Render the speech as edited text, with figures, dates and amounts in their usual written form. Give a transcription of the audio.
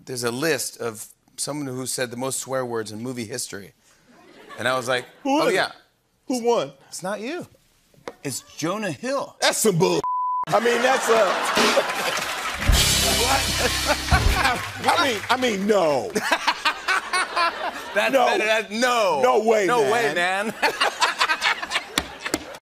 there's a list of someone who said the most swear words in movie history. And I was like, oh yeah. Who won? It's not you. It's Jonah Hill. That's some bull. I mean, that's a... I mean, no. That's no. better. No. No way, no man. way, man.